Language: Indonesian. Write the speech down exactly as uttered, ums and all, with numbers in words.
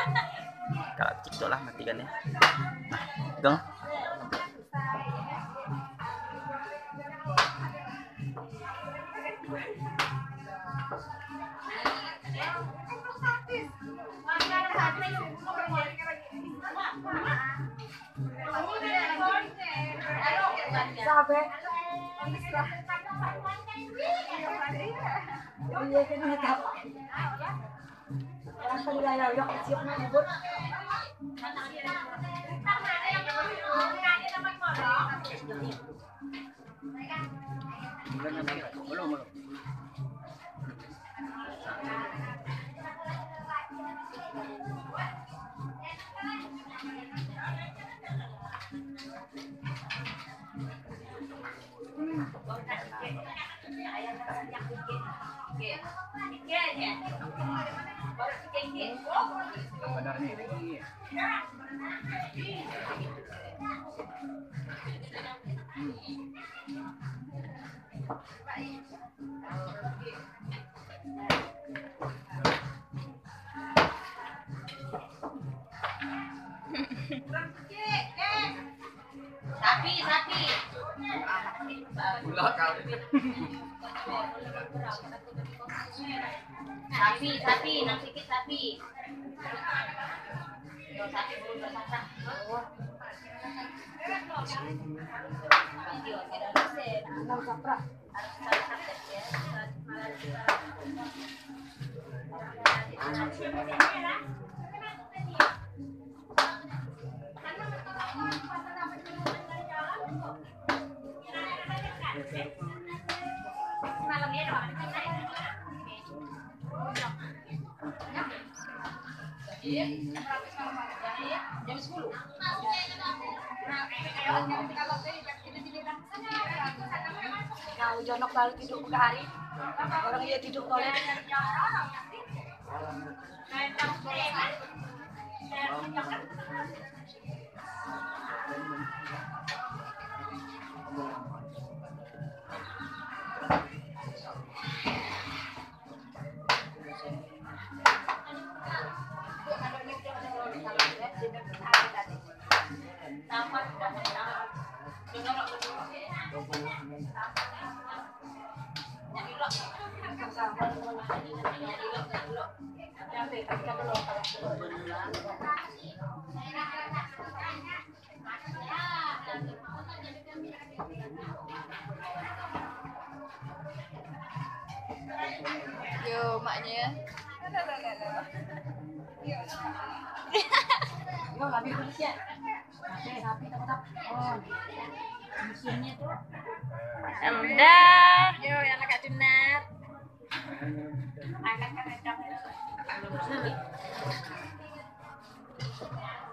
Kalau cipto lah matikan ya. Nah, pegang. Sabe. Iya kan ngetap. Orang penilaian yok siap nyebut. Belum, belum. Benar nih. Sapi, sapi. Sapi, sapi, nang sikit sapi. Yo, sapi belum terpasang. Video, tidak bisa. Enam sapra. Malamnya doang. Jam sepuluh. Nah, jonok baru tidur ke hari. Orang dia tidur toleh. Yo, maknya. Yo, habis bersih. Oke, rapi tetap. Oh. Mesinnya tuh. Dah. Yo, yang agak tunat. Anak kan